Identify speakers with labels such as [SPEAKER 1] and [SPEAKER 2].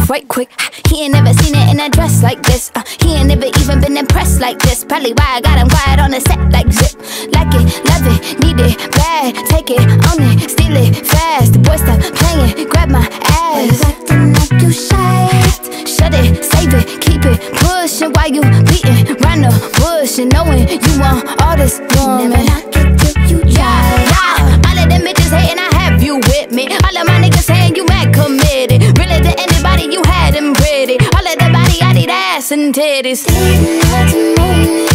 [SPEAKER 1] right quick. He ain't never seen it in a dress like this. He ain't never even been impressed like this. Probably why I got him quiet on the set like zip. Like it, love it, need it, bad. Take it, own it, steal it, fast. The boy stop playing, grab my ass.
[SPEAKER 2] Acting like you shy.
[SPEAKER 1] Shut it, save it, keep it pushing while you beating round the bush and knowing you want all this woman.
[SPEAKER 2] Never knock it till you try.
[SPEAKER 1] All of them bitches hating, I have you with me. All of my niggas saying you mad committed. Really to anybody, you had them pretty. All of the body, I need ass and titties.
[SPEAKER 2] Didn't have to move me.